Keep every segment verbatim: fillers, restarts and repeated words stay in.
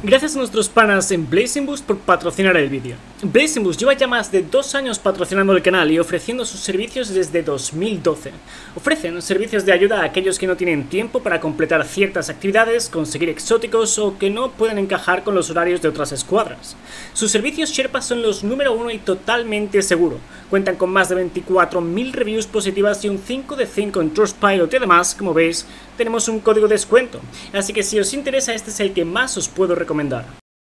Gracias a nuestros panas en Blazing Boost por patrocinar el vídeo. Blazing Boost lleva ya más de dos años patrocinando el canal y ofreciendo sus servicios desde dos mil doce. Ofrecen servicios de ayuda a aquellos que no tienen tiempo para completar ciertas actividades, conseguir exóticos o que no pueden encajar con los horarios de otras escuadras. Sus servicios Sherpa son los número uno y totalmente seguro. Cuentan con más de veinticuatro mil reviews positivas y un cinco de cinco en Trustpilot y además, como veis, tenemos un código de descuento. Así que si os interesa, este es el que más os puedo recomendar.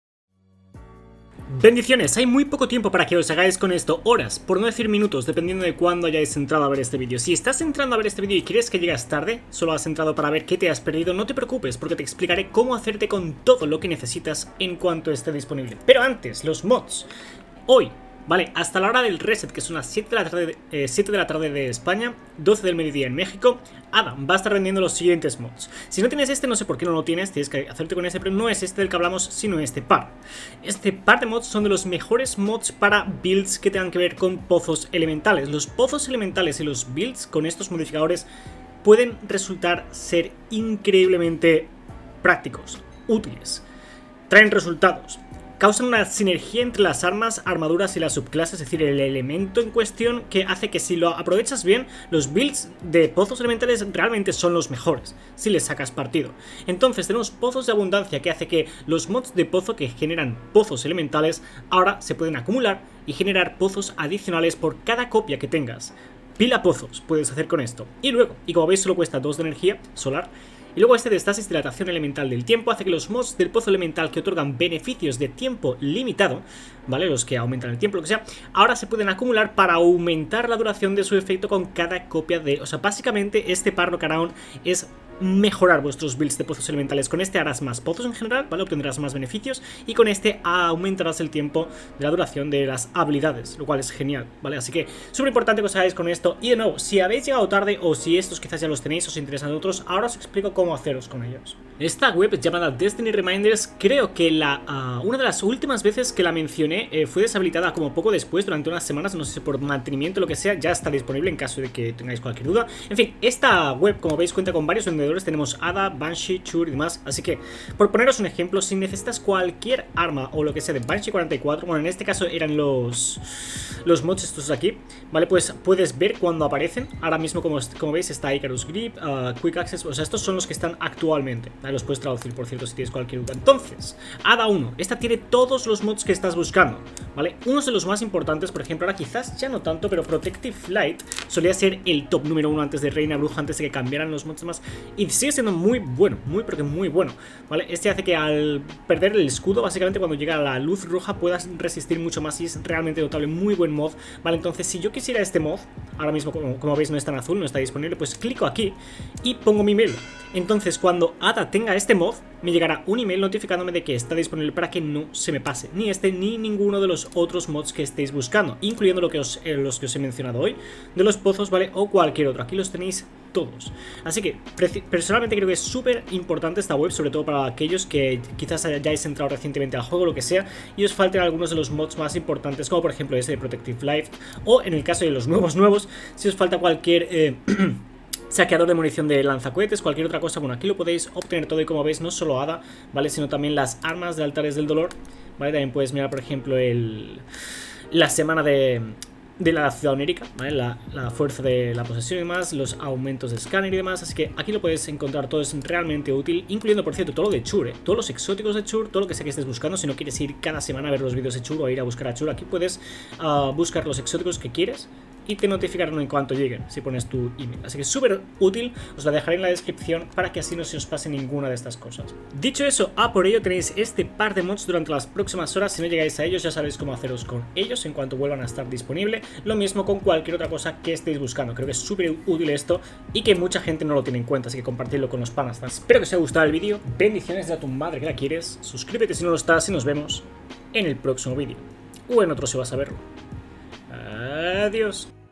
Bendiciones, hay muy poco tiempo para que os hagáis con esto, horas, por no decir minutos, dependiendo de cuándo hayáis entrado a ver este vídeo. Si estás entrando a ver este vídeo y crees que llegas tarde, solo has entrado para ver qué te has perdido, no te preocupes, porque te explicaré cómo hacerte con todo lo que necesitas en cuanto esté disponible. Pero antes, los mods. Hoy, vale, hasta la hora del reset, que son las siete de la tarde, eh, siete de la tarde de España, doce del mediodía en México, Adam va a estar vendiendo los siguientes mods. Si no tienes este, no sé por qué no lo tienes, tienes que hacerte con este, pero no es este del que hablamos, sino este par. Este par de mods son de los mejores mods para builds que tengan que ver con pozos elementales. Los pozos elementales y los builds con estos modificadores pueden resultar ser increíblemente prácticos, útiles, traen resultados. Causan una sinergia entre las armas, armaduras y las subclases, es decir, el elemento en cuestión, que hace que si lo aprovechas bien, los builds de pozos elementales realmente son los mejores, si les sacas partido. Entonces tenemos pozos de abundancia, que hace que los mods de pozo que generan pozos elementales ahora se pueden acumular y generar pozos adicionales por cada copia que tengas. Pila pozos puedes hacer con esto. Y luego, y como veis solo cuesta dos de energía solar. Y luego este de estasis dilatación elemental del tiempo hace que los mods del pozo elemental que otorgan beneficios de tiempo limitado, ¿vale? Los que aumentan el tiempo, lo que sea, ahora se pueden acumular para aumentar la duración de su efecto con cada copia de... O sea, básicamente este par lo que hará es mejorar vuestros builds de pozos elementales. Con este harás más pozos en general, ¿vale? Obtendrás más beneficios y con este aumentarás el tiempo de la duración de las habilidades, lo cual es genial, ¿vale? Así que súper importante que os hagáis con esto. Y de nuevo, si habéis llegado tarde o si estos quizás ya los tenéis, os interesan otros, ahora os explico cómo haceros con ellos. Esta web llamada Destiny Reminders, creo que la uh, una de las últimas veces que la mencioné eh, fue deshabilitada como poco después, durante unas semanas, no sé si por mantenimiento o lo que sea, ya está disponible en caso de que tengáis cualquier duda. En fin, esta web, como veis, cuenta con varios vendedores. Tenemos Ada, Banshee, Chur y demás. Así que, por poneros un ejemplo, si necesitas cualquier arma o lo que sea de Banshee cuarenta y cuatro, bueno, en este caso eran los los mods estos aquí, ¿vale? Pues puedes ver cuando aparecen. Ahora mismo, como, como veis, está Icarus Grip, uh, Quick Access, o sea, estos son los que están actualmente, ¿vale? Los puedes traducir, por cierto, si tienes cualquier duda. Entonces, Ada uno, esta tiene todos los mods que estás buscando, ¿vale? Unos de los más importantes, por ejemplo, ahora quizás ya no tanto, pero Protective Flight solía ser el top número uno antes de Reina Bruja, antes de que cambiaran los mods más, y sigue siendo muy bueno, muy porque muy bueno, ¿vale? Este hace que al perder el escudo, básicamente cuando llega la luz roja puedas resistir mucho más y es realmente notable, muy buen mod, ¿vale? Entonces si yo quisiera este mod, ahora mismo como, como veis no está en azul, no está disponible, pues clico aquí y pongo mi email. Entonces cuando Ada tenga este mod, me llegará un email notificándome de que está disponible para que no se me pase ni este ni ninguno de los otros mods que estéis buscando, incluyendo lo que os, eh, los que os he mencionado hoy, de los pozos, ¿vale? O cualquier otro, aquí los tenéis todos. Así que personalmente creo que es súper importante esta web, sobre todo para aquellos que quizás hayáis entrado recientemente al juego, lo que sea, y os falten algunos de los mods más importantes, como por ejemplo este de Protective Life, o en el caso de los nuevos nuevos, si os falta cualquier... Eh, saqueador de munición de lanzacohetes, cualquier otra cosa, bueno, aquí lo podéis obtener todo y como veis no solo Ada, ¿vale? Sino también las armas de altares del dolor, ¿vale? También puedes mirar, por ejemplo, el la semana de... de la ciudad onírica, ¿vale? La, la fuerza de la posesión y demás, los aumentos de escáner y demás, así que aquí lo puedes encontrar, todo es realmente útil, incluyendo, por cierto, todo lo de Chur, ¿eh? Todos los exóticos de Chur, todo lo que sea que estés buscando, si no quieres ir cada semana a ver los vídeos de Chur o ir a buscar a Chur, aquí puedes uh, buscar los exóticos que quieres y te notificarán en cuanto lleguen, si pones tu email. Así que es súper útil, os la dejaré en la descripción para que así no se os pase ninguna de estas cosas. Dicho eso, a por ello tenéis este par de mods durante las próximas horas. Si no llegáis a ellos ya sabéis cómo haceros con ellos en cuanto vuelvan a estar disponibles. Lo mismo con cualquier otra cosa que estéis buscando. Creo que es súper útil esto y que mucha gente no lo tiene en cuenta, así que compartidlo con los panas. Espero que os haya gustado el vídeo. Bendiciones de a tu madre que la quieres. Suscríbete si no lo estás y nos vemos en el próximo vídeo. O en otro si vas a verlo. Adiós.